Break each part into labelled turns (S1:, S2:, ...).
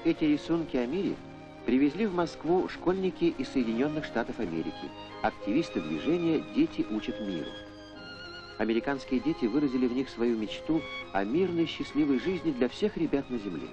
S1: эти рисунки о мире привезли в Москву школьники из Соединенных Штатов Америки, активисты движения «Дети учат миру». Американские дети выразили в них свою мечту о мирной, счастливой жизни для всех ребят на Земле.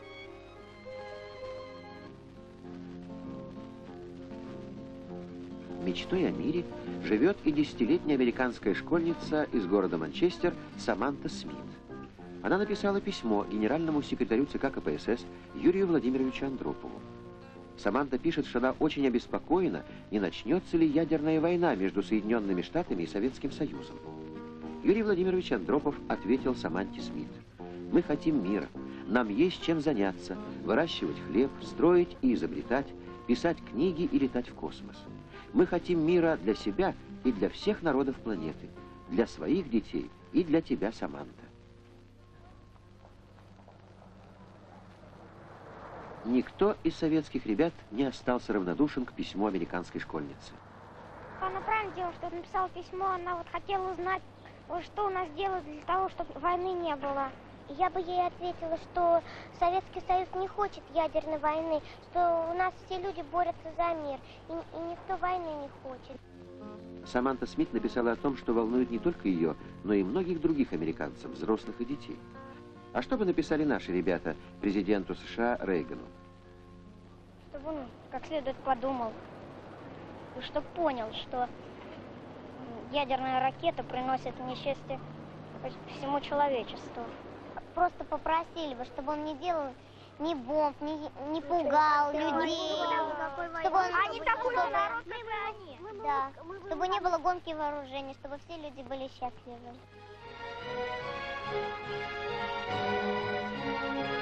S1: Мечтой о мире живет и 10-летняя американская школьница из города Манчестер Саманта Смит. Она написала письмо генеральному секретарю ЦК КПСС Юрию Владимировичу Андропову. Саманта пишет, что она очень обеспокоена, не начнется ли ядерная война между Соединенными Штатами и Советским Союзом. Юрий Владимирович Андропов ответил Саманте Смит: «Мы хотим мира, нам есть чем заняться, выращивать хлеб, строить и изобретать, писать книги и летать в космос. Мы хотим мира для себя и для всех народов планеты, для своих детей и для тебя, Саманта». Никто из советских ребят не остался равнодушен к письму американской школьницы.
S2: Она правильно делала, что написала письмо, она вот хотела узнать, что у нас делают для того, чтобы войны не было. Я бы ей ответила, что Советский Союз не хочет ядерной войны, что у нас все люди борются за мир, и никто войны не хочет.
S1: Саманта Смит написала о том, что волнует не только ее, но и многих других американцев, взрослых и детей. А что бы написали наши ребята президенту США Рейгану?
S2: Чтобы он как следует подумал, и чтобы понял, что ядерная ракета приносит несчастье всему человечеству. Просто попросили бы, чтобы он не делал ни бомб, не пугал людей. Чтобы он... Они такой народ, как и они. Да, чтобы не было гонки вооружений, чтобы все люди были счастливы.